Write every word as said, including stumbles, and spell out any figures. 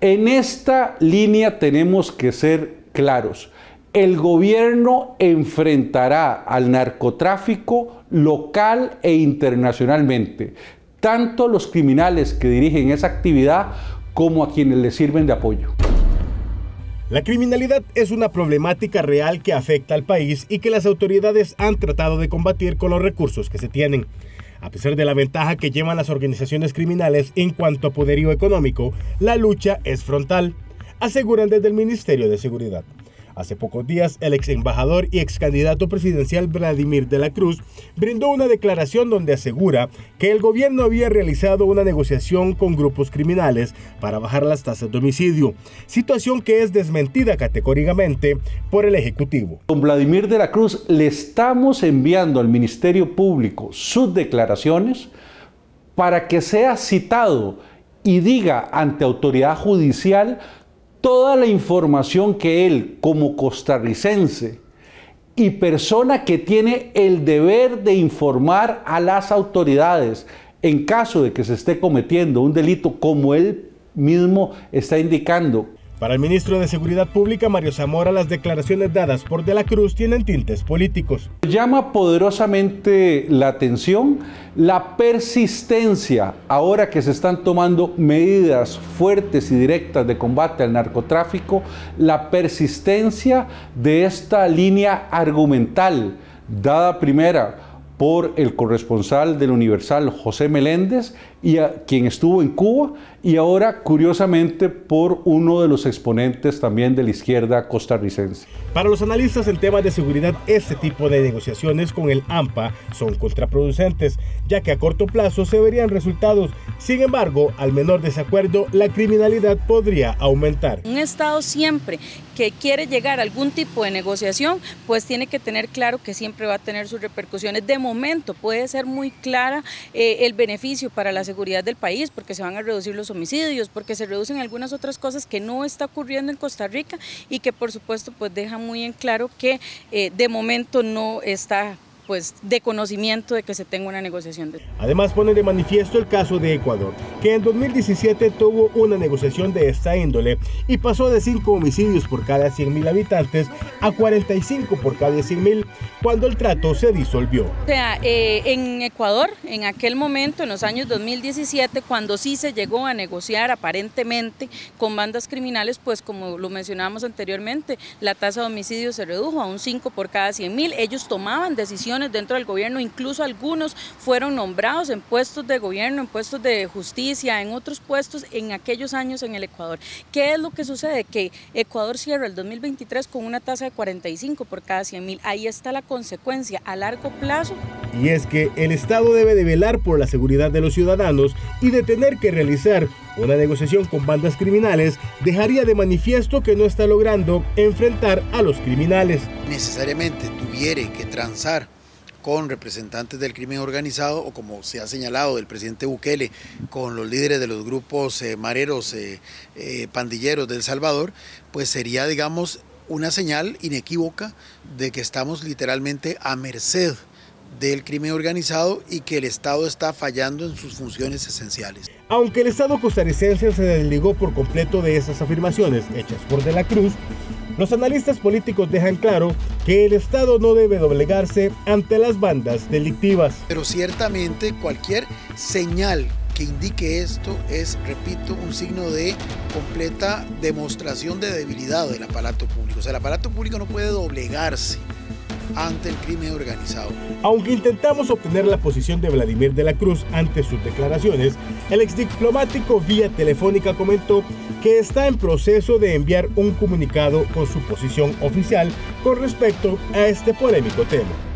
En esta línea tenemos que ser claros. El gobierno enfrentará al narcotráfico local e internacionalmente, tanto a los criminales que dirigen esa actividad como a quienes le sirven de apoyo. La criminalidad es una problemática real que afecta al país y que las autoridades han tratado de combatir con los recursos que se tienen. A pesar de la ventaja que llevan las organizaciones criminales en cuanto a poderío económico, la lucha es frontal, aseguran desde el Ministerio de Seguridad. Hace pocos días, el ex embajador y ex candidato presidencial Vladimir de la Cruz brindó una declaración donde asegura que el gobierno había realizado una negociación con grupos criminales para bajar las tasas de homicidio, situación que es desmentida categóricamente por el Ejecutivo. Don Vladimir de la Cruz, le estamos enviando al Ministerio Público sus declaraciones para que sea citado y diga ante autoridad judicial toda la información que él, como costarricense y persona que tiene el deber de informar a las autoridades en caso de que se esté cometiendo un delito como él mismo está indicando. Para el ministro de Seguridad Pública, Mario Zamora, las declaraciones dadas por De la Cruz tienen tintes políticos. Llama poderosamente la atención la persistencia, ahora que se están tomando medidas fuertes y directas de combate al narcotráfico, la persistencia de esta línea argumental, dada primera por el corresponsal del Universal, José Meléndez, y a, quien estuvo en Cuba, y ahora, curiosamente, por uno de los exponentes también de la izquierda costarricense. Para los analistas en temas de seguridad, este tipo de negociaciones con el AMPA son contraproducentes, ya que a corto plazo se verían resultados. Sin embargo, al menor desacuerdo, la criminalidad podría aumentar. Un Estado siempre que quiere llegar a algún tipo de negociación, pues tiene que tener claro que siempre va a tener sus repercusiones. De momento puede ser muy clara eh, el beneficio para la seguridad del país, porque se van a reducir los homicidios, porque se reducen algunas otras cosas que no está ocurriendo en Costa Rica y que por supuesto pues deja muy en claro que eh, de momento no está pues de conocimiento de que se tenga una negociación. De... Además pone de manifiesto el caso de Ecuador, que en dos mil diecisiete tuvo una negociación de esta índole y pasó de cinco homicidios por cada cien mil habitantes a cuarenta y cinco por cada cien mil, cuando el trato se disolvió. O sea, eh, en Ecuador, en aquel momento, en los años dos mil diecisiete, cuando sí se llegó a negociar aparentemente con bandas criminales, pues como lo mencionábamos anteriormente, la tasa de homicidios se redujo a un cinco por cada cien mil, ellos tomaban decisiones dentro del gobierno, incluso algunos fueron nombrados en puestos de gobierno, en puestos de justicia, en otros puestos en aquellos años en el Ecuador. ¿Qué es lo que sucede? Que Ecuador cierra el dos mil veintitrés con una tasa de cuarenta y cinco por cada cien mil. Ahí está la consecuencia a largo plazo. Y es que el Estado debe de velar por la seguridad de los ciudadanos y de tener que realizar una negociación con bandas criminales dejaría de manifiesto que no está logrando enfrentar a los criminales. Necesariamente tuviere que transar con representantes del crimen organizado o, como se ha señalado del presidente Bukele, con los líderes de los grupos eh, mareros, eh, eh, pandilleros de El Salvador, pues sería, digamos, una señal inequívoca de que estamos literalmente a merced del crimen organizado y que el Estado está fallando en sus funciones esenciales. Aunque el Estado costarricense se desligó por completo de esas afirmaciones hechas por De la Cruz, los analistas políticos dejan claro que el Estado no debe doblegarse ante las bandas delictivas. Pero ciertamente cualquier señal que indique esto es, repito, un signo de completa demostración de debilidad del aparato público. O sea, el aparato público no puede doblegarse ante el crimen organizado. Aunque intentamos obtener la posición de Vladimir de la Cruz ante sus declaraciones, el exdiplomático vía telefónica comentó que está en proceso de enviar un comunicado con su posición oficial con respecto a este polémico tema.